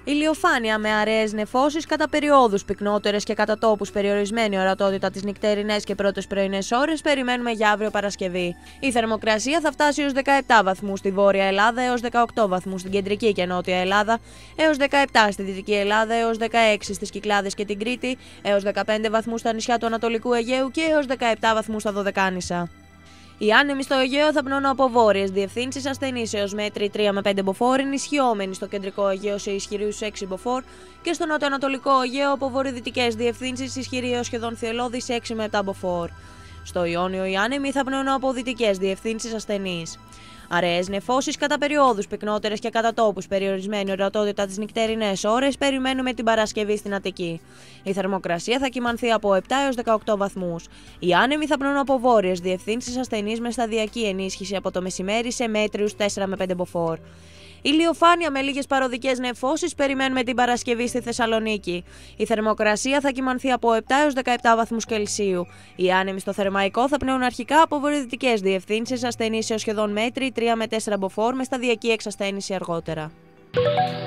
Ηλιοφάνεια με αραιές νεφώσεις κατά περιόδους, πυκνότερες και κατά τόπους περιορισμένη ορατότητα τις νυχτερινές και πρώτες πρωινές ώρες περιμένουμε για αύριο Παρασκευή. Η θερμοκρασία θα φτάσει έως 17 βαθμούς στη Βόρεια Ελλάδα, έως 18 βαθμούς στην Κεντρική και Νότια Ελλάδα, έως 17 στη Δυτική Ελλάδα, έως 16 στις Κυκλάδες και την Κρήτη, έως 15 βαθμούς στα νησιά του Ανατολικού Αιγαίου και έως 17 βαθμούς στα Δωδεκάνησα. Οι άνεμοι στο Αιγαίο θα πνέουν από βόρειες διευθύνσεις ασθενείς έως μέτρη 3 με 5 μποφόρ, ενισχυόμενοι στο κεντρικό Αιγαίο σε ισχυρούς 6 μποφόρ και στο νοτιοανατολικό Αιγαίο από βορειοδυτικές διευθύνσεις ισχυροί έως σχεδόν θυελλώδεις 6 με 7 μποφόρ. Στο Ιόνιο οι άνεμοι θα πνέουν από δυτικές διευθύνσεις ασθενείς. Αραιές νεφώσεις κατά περιόδους, πυκνότερες και κατά τόπους περιορισμένη ορατότητα τις νυχτερινές ώρες περιμένουμε την Παρασκευή στην Αττική. Η θερμοκρασία θα κυμανθεί από 7 έως 18 βαθμούς. Οι άνεμοι θα πνέουν από βόρειες διευθύνσεις ασθενείς με σταδιακή ενίσχυση από το μεσημέρι σε μέτριους 4 με 5 μποφόρ. Ηλιοφάνεια με λίγες παροδικές νεφώσεις περιμένουμε την Παρασκευή στη Θεσσαλονίκη. Η θερμοκρασία θα κυμανθεί από 7 έως 17 βαθμούς Κελσίου. Οι άνεμοι στο Θερμαϊκό θα πνέουν αρχικά από βορειοδυτικές διευθύνσεις ασθενείς έως σχεδόν μέτρη 3 με 4 μποφόρ με σταδιακή εξασθένηση αργότερα.